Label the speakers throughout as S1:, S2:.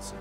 S1: sir.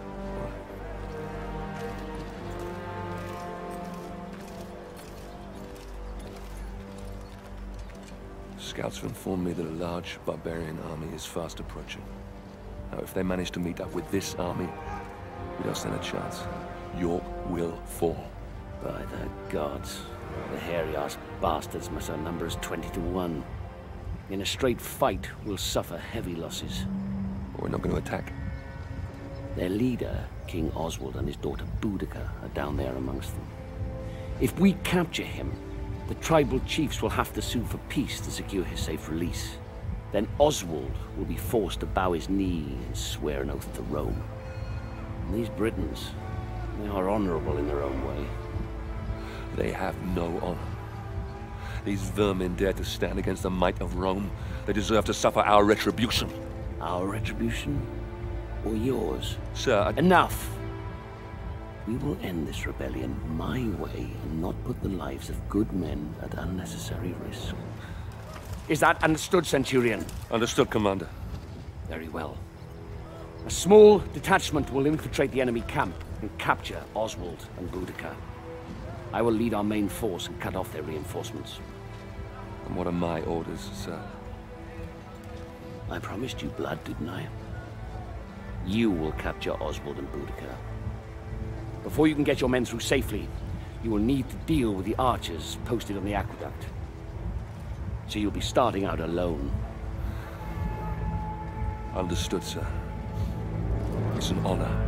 S2: Scouts have informed me that a large barbarian army is fast approaching. Now, if they manage to meet up with this army, we don't stand a chance. York will fall.
S3: By the gods. The hairy-ass bastards must outnumber us 20 to 1. In a straight fight, we'll suffer heavy losses.
S2: We're not going to attack.
S3: Their leader, King Oswald, and his daughter Boudica are down there amongst them. If we capture him, the tribal chiefs will have to sue for peace to secure his safe release. Then Oswald will be forced to bow his knee and swear an oath to Rome. And these Britons, they are honorable in their own way.
S2: They have no honor. These vermin dare to stand against the might of Rome. They deserve to suffer our retribution.
S3: Our retribution? Or yours?
S2: Sir,
S3: Enough! We will end this rebellion my way and not put the lives of good men at unnecessary risk. Is that understood, Centurion?
S2: Understood, Commander.
S3: Very well. A small detachment will infiltrate the enemy camp and capture Oswald and Boudica. I will lead our main force and cut off their reinforcements.
S2: And what are my orders, sir?
S3: I promised you blood, didn't I? You will capture Oswald and Boudica. Before you can get your men through safely, you will need to deal with the archers posted on the aqueduct. So you'll be starting out alone.
S2: Understood, sir. It's an honor.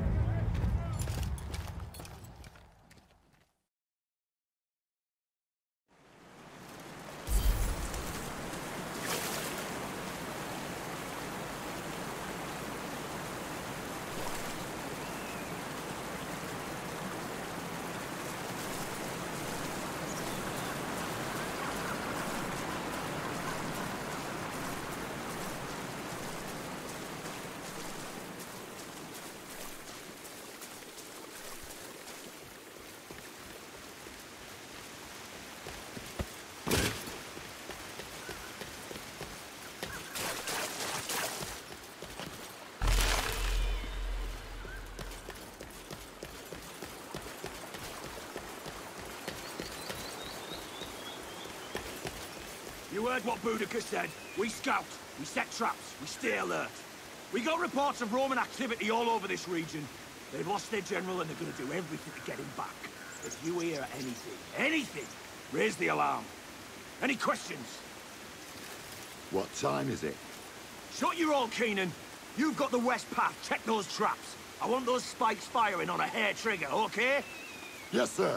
S4: You heard what Boudica said. We scout, we set traps, we stay alert. We got reports of Roman activity all over this region. They've lost their general and they're gonna do everything to get him back. If you hear anything, raise the alarm. Any questions?
S1: What time is it?
S4: Shut your all, Keenan. You've got the west path. Check those traps. I want those spikes firing on a hair trigger, okay?
S1: Yes, sir.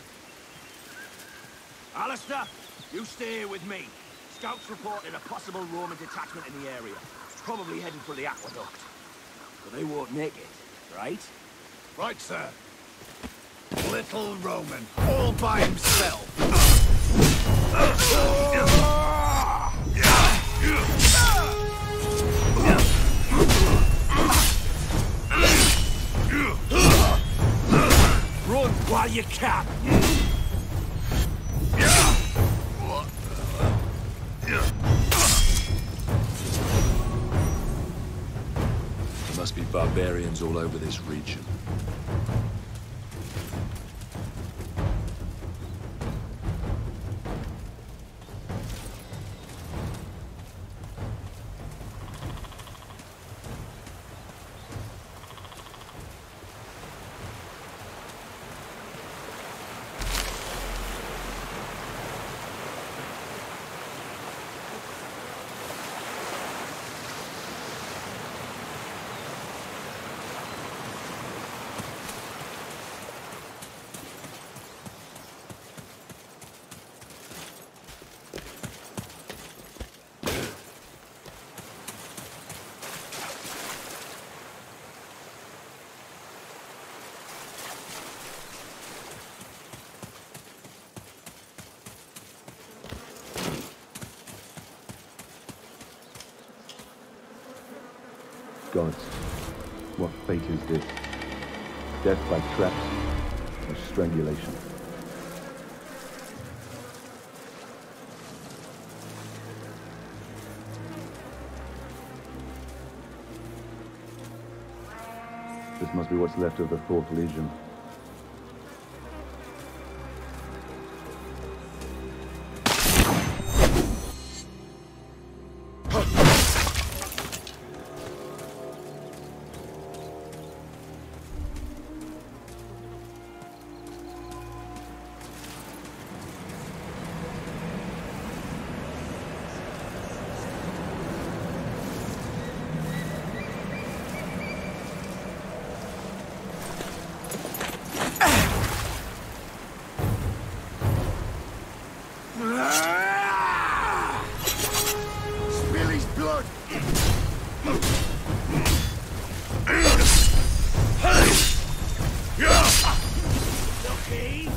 S4: Alistair, you stay here with me. Scouts reported a possible Roman detachment in the area. Probably heading for the aqueduct. But they won't make it, right?
S1: Right, sir. Little Roman, all by himself.
S4: Run while you can.
S2: There must be barbarians all over this region.
S5: Gods, what fate is this? Death by traps or strangulation? This must be what's left of the 4th Legion.
S1: Spill his blood!
S4: Okay.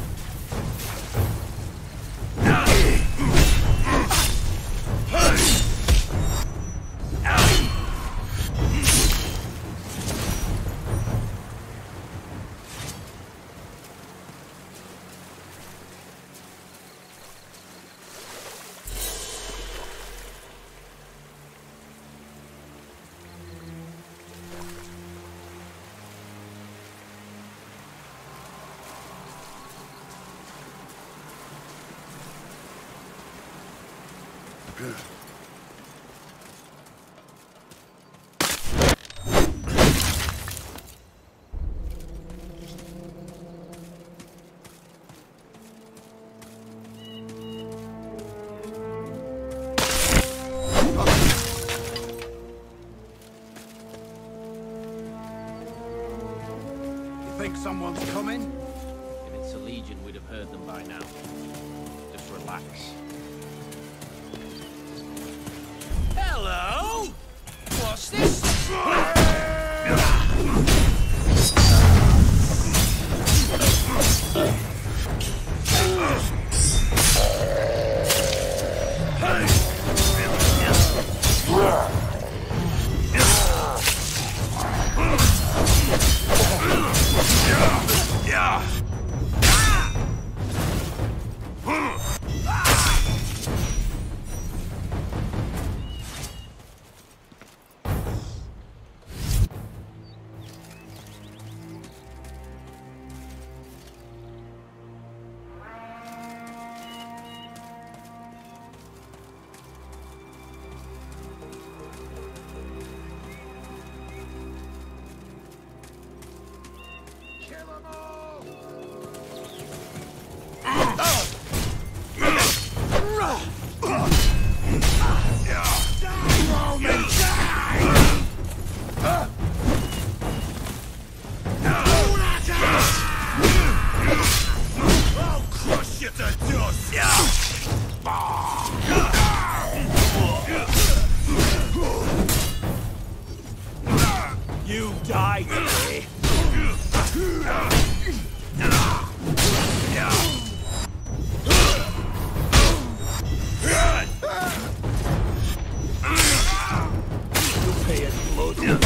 S1: Think someone's coming?
S3: If it's a Legion, we'd have heard them by now. Just relax.
S4: Hello? What's this? You die today. You'll pay in blood.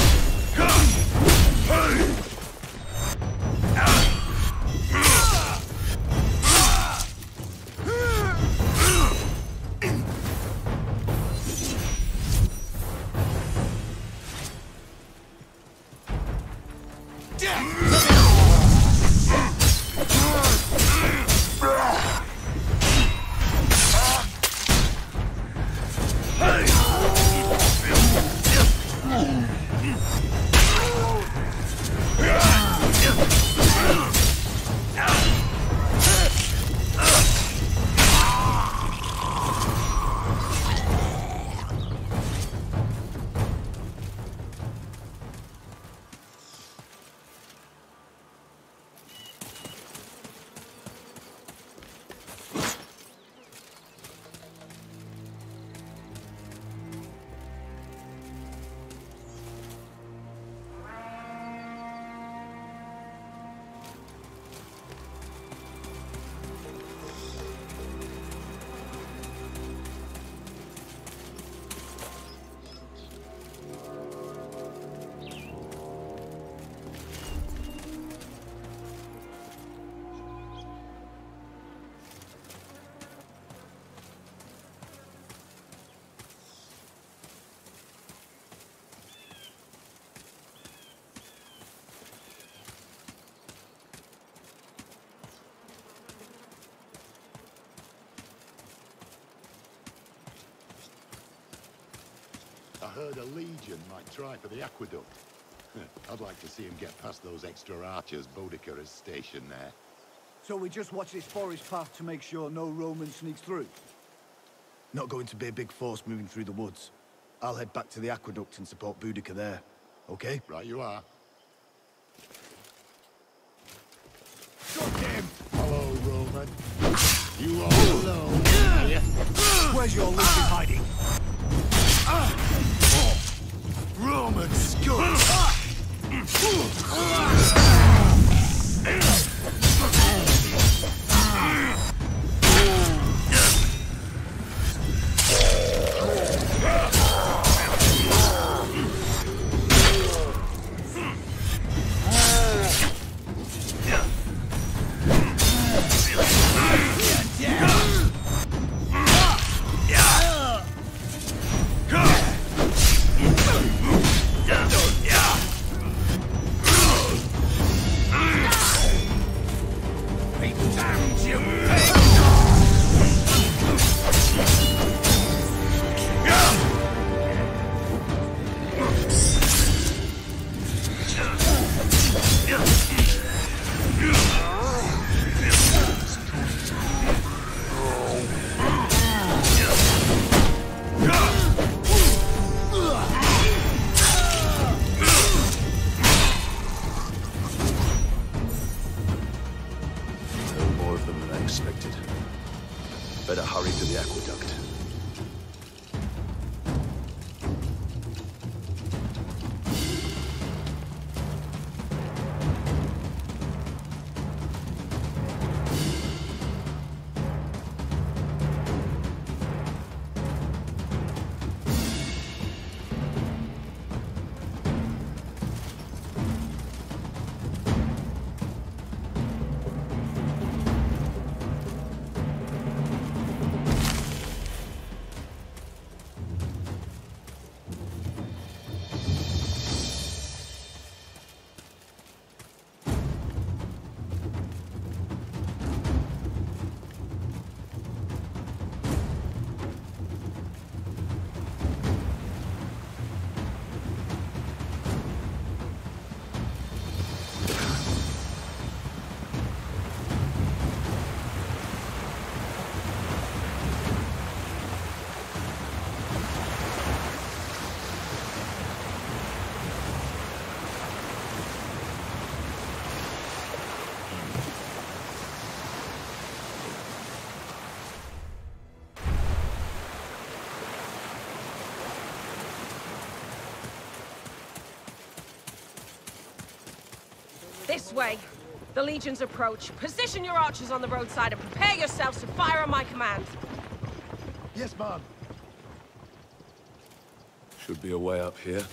S1: heard a legion might try for the aqueduct. I'd like to see him get past those extra archers Boudica has stationed there.
S6: So we just watch this forest path to make sure no Roman sneaks through? Not going to be a big force moving through the woods. I'll head back to the aqueduct and support Boudica there. Okay?
S1: Right you are. Shoot him! Hello, Roman. You all alone, are you?
S6: Where's your legion hiding?
S1: Roman scum!
S2: Better hurry to the aqueduct.
S7: This way. The legions approach. Position your archers on the roadside and prepare yourselves to fire on my command.
S1: Yes, ma'am.
S2: Should be a way up here.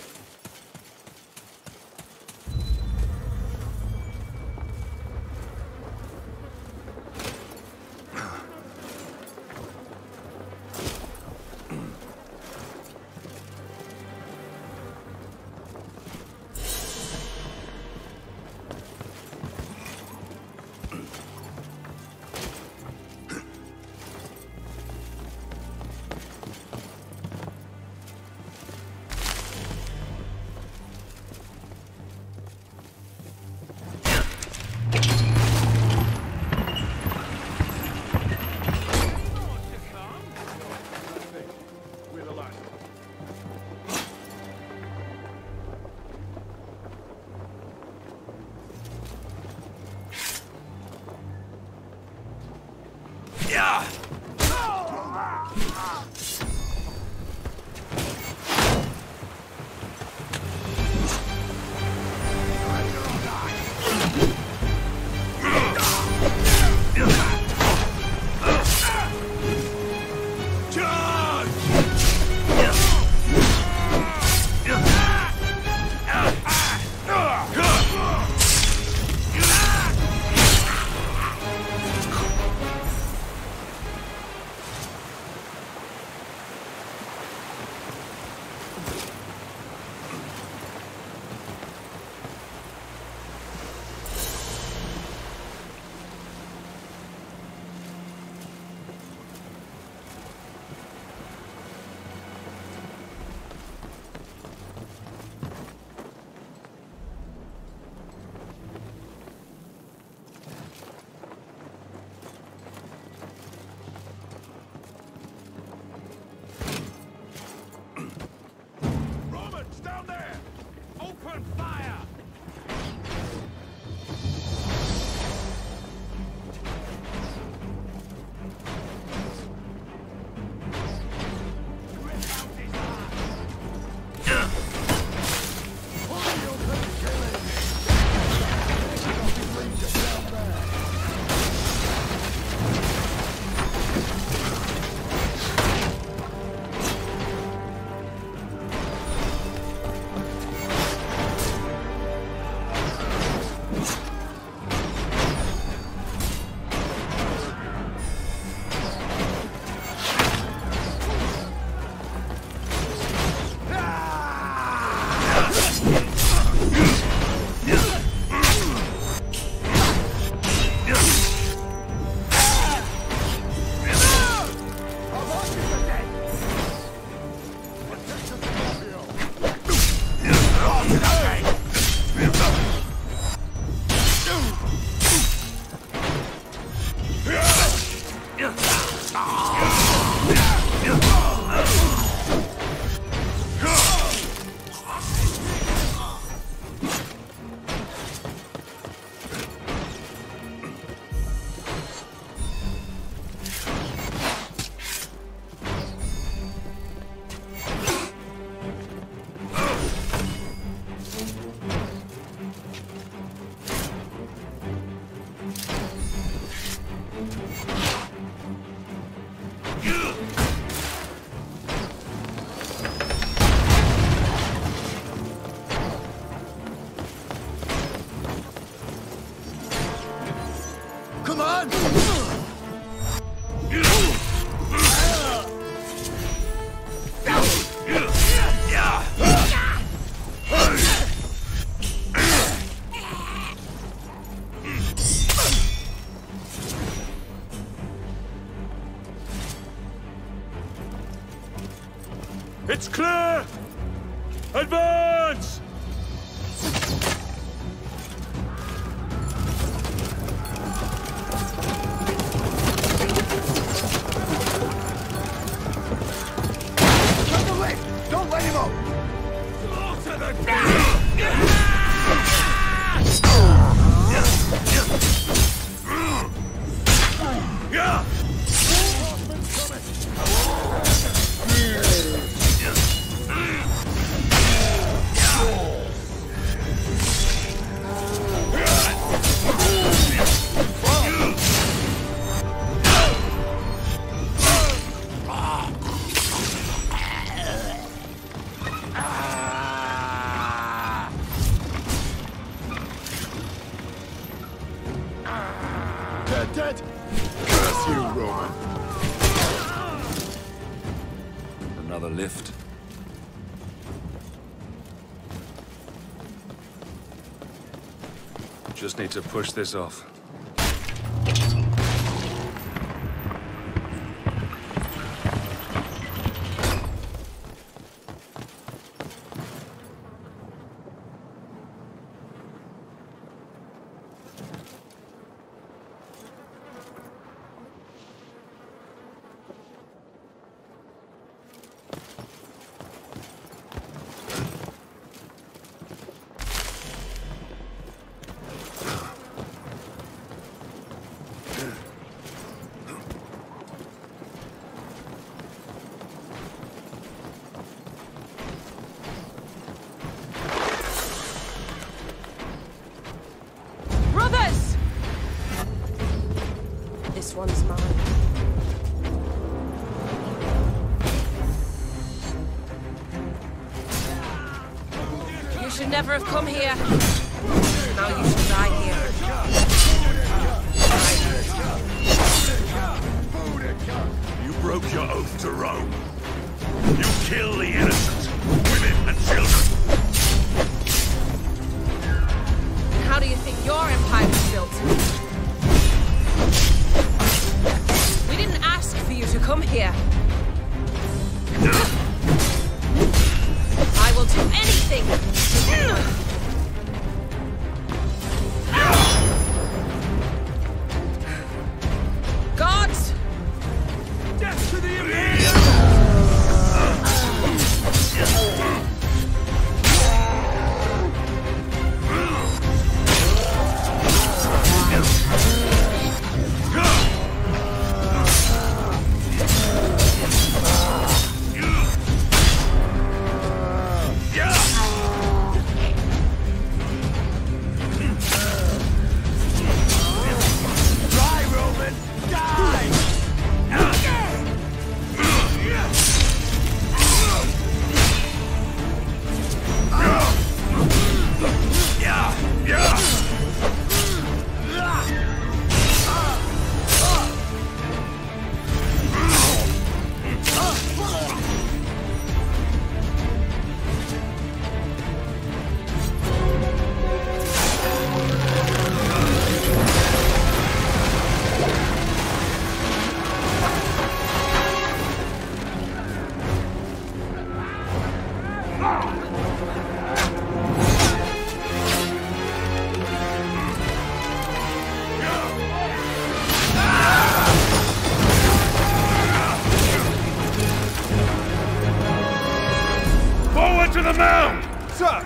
S6: Come on!
S8: It's clear! Advance!
S6: From the left! Don't let him up!
S8: Yeah!
S1: They're dead! Curse you, Roman!
S2: Another lift. Just need to push this off.
S7: Brothers! This one's mine. You should never have come here. Now you should die here.
S8: You broke your oath to Rome. You kill the innocent, women and children.
S7: How do you think your empire was built? We didn't ask for you to come here. I will do anything. Gods!
S8: Death to the imperial! To the mound! Sir!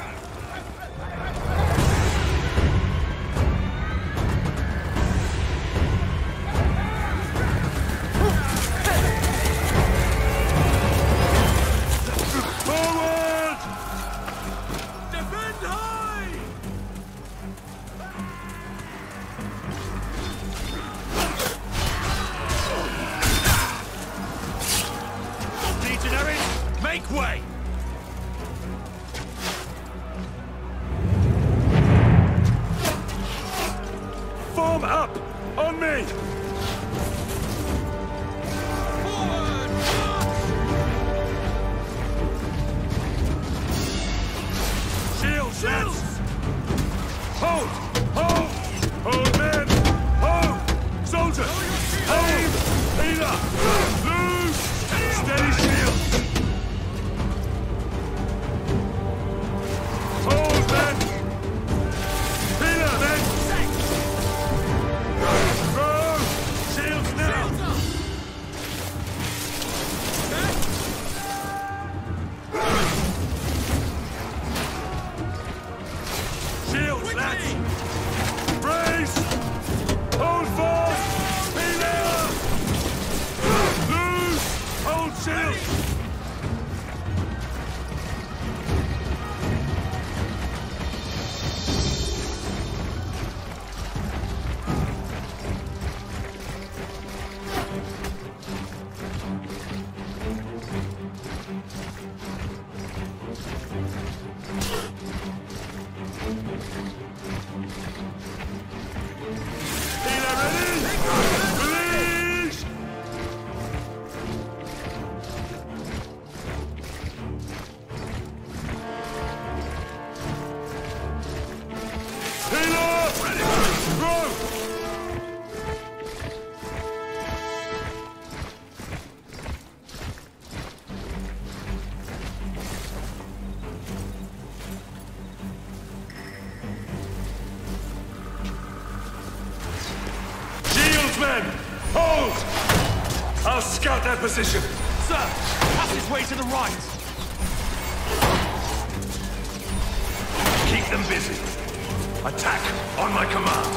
S8: Forward! Defend high! Legionaries, make way! Form up! On me! Shields, lads! Hold! Hold! Hold, men! Hold! Soldiers! Hold! Healer! Loose! Steady shield! Hold, men! Healer, men! Go! Shields now! Shields, lads! Brace! Hold fast! Healer! Loose! Hold shield! Healer ready? Release! Healer! Ready! Go! Shields, men! Hold! I'll scout their position.
S4: Sir, passageway to the right.
S8: Keep them busy. Attack on my command.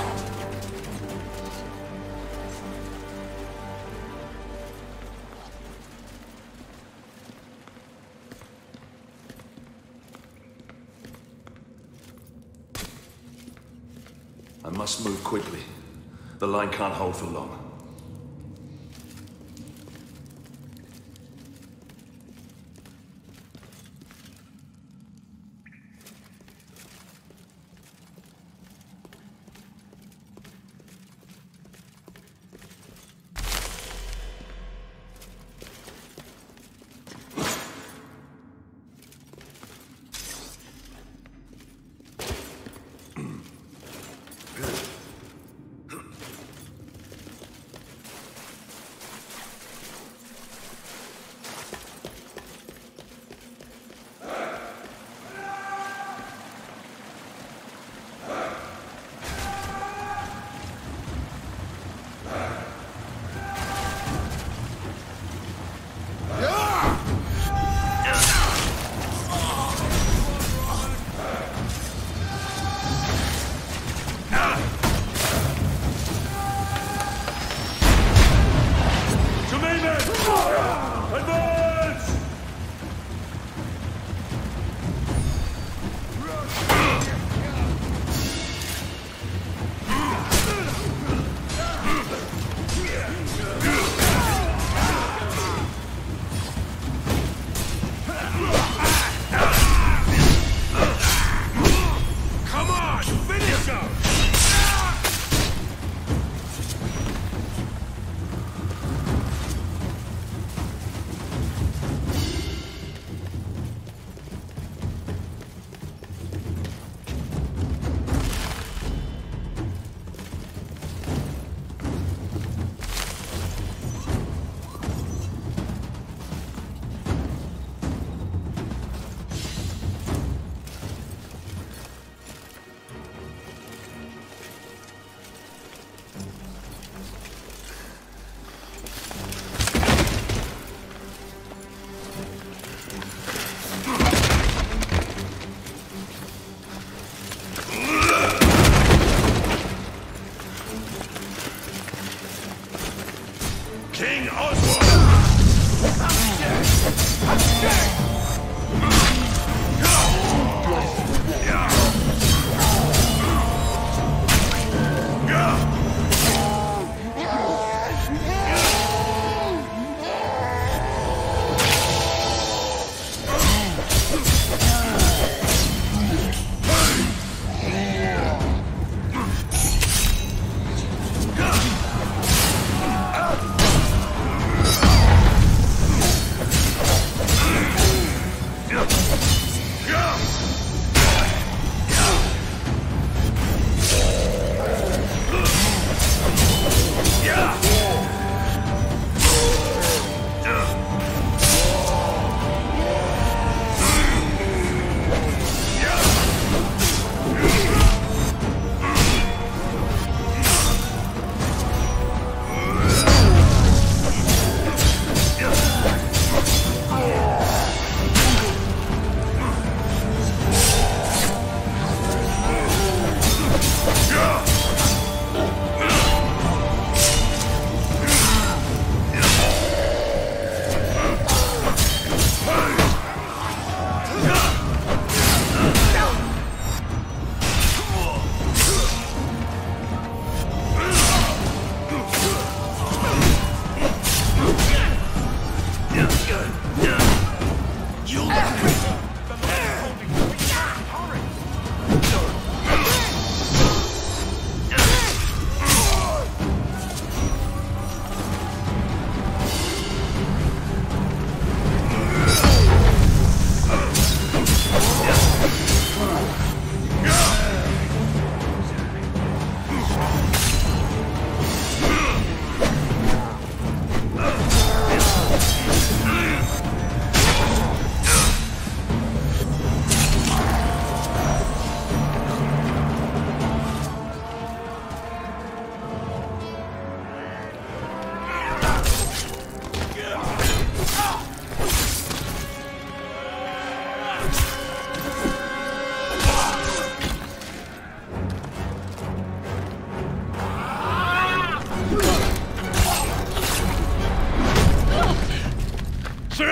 S8: I must move quickly. The line can't hold for long.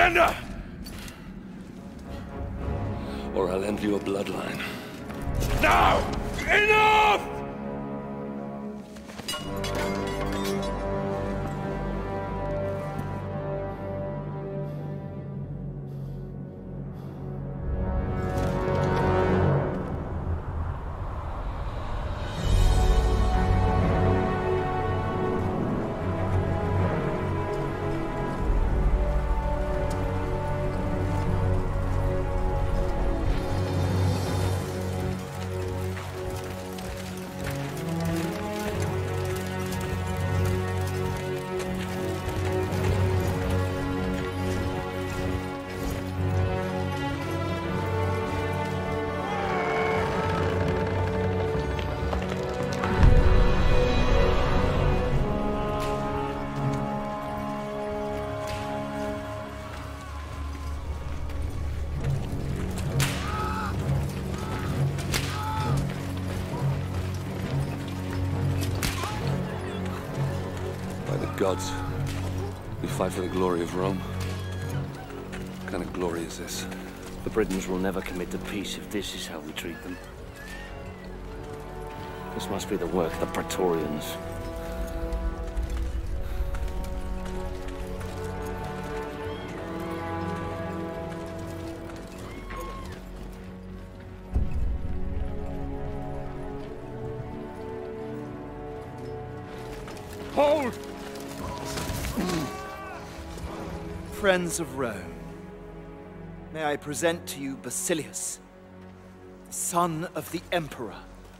S8: Surrender!
S2: Or I'll end your bloodline.
S8: Now! Enough!
S2: Gods, we fight for the glory of Rome. What kind of glory is this?
S3: The Britons will never commit to peace if this is how we treat them. This must be the work of the Praetorians.
S8: Hold!
S9: Friends of Rome, may I present to you Basilius, the son of the Emperor.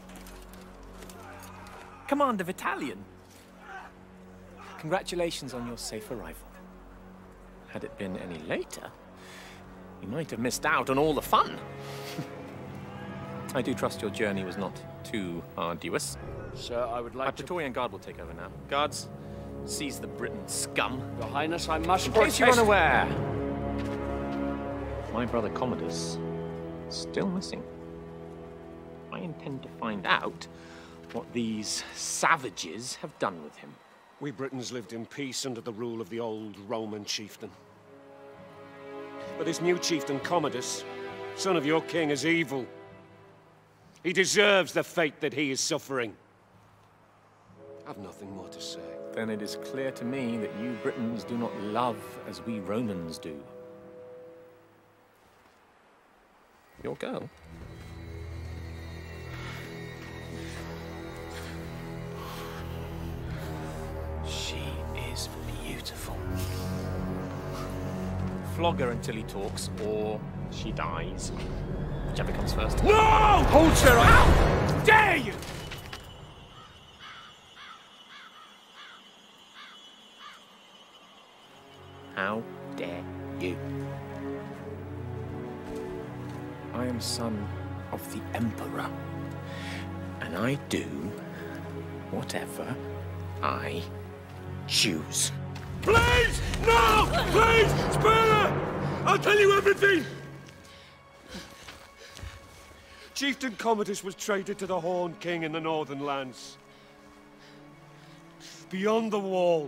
S10: Commander Vitalian. Congratulations on your safe arrival. Had it been any later, you might have missed out on all the fun. I do trust your journey was not too arduous.
S3: Sir, I would like
S10: My Praetorian Guard will take over now. Guards, seize the Briton scum.
S3: Your Highness, I must
S10: In case you're unaware, my brother Commodus is still missing. I intend to find out what these savages have done with him.
S11: We Britons lived in peace under the rule of the old Roman chieftain. But this new chieftain, Commodus, son of your king, is evil. He deserves the fate that he is suffering. I've nothing more to say.
S10: Then it is clear to me that you Britons do not love as we Romans do. Your girl? She is beautiful. Flog her until he talks, or she dies. Whichever comes first.
S8: No! Hold her! How dare you!
S10: How dare you? I am son of the Emperor, and I do whatever I choose.
S8: Please! No! Please! Spare her! I'll tell you everything!
S11: Chieftain Commodus was traded to the Horned King in the Northern Lands. Beyond the wall.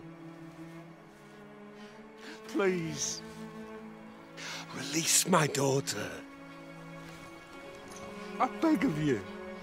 S11: Please, release my daughter. I beg of you.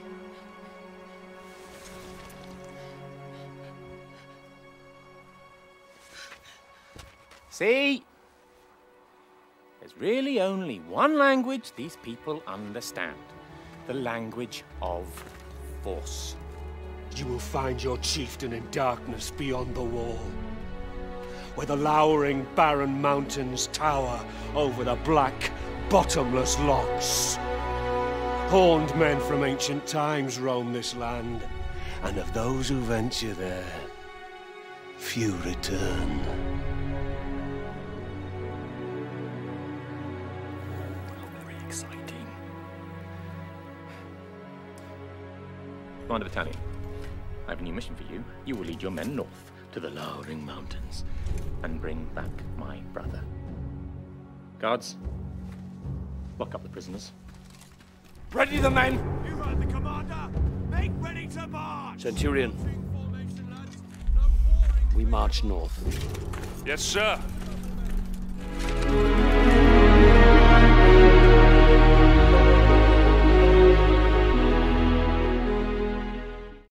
S10: See? There's really only one language these people understand. The language of force.
S11: You will find your chieftain in darkness beyond the wall, where the lowering, barren mountains tower over the black, bottomless lochs. Horned men from ancient times roam this land, and of those who venture there, few return.
S10: Very exciting. Commander Battalion, I have a new mission for you. You will lead your men north to the lowering mountains and bring back my brother. Guards, lock up the prisoners.
S8: Ready the men!
S4: You heard the commander! Make ready to march!
S3: Centurion, we march north.
S8: Yes, sir.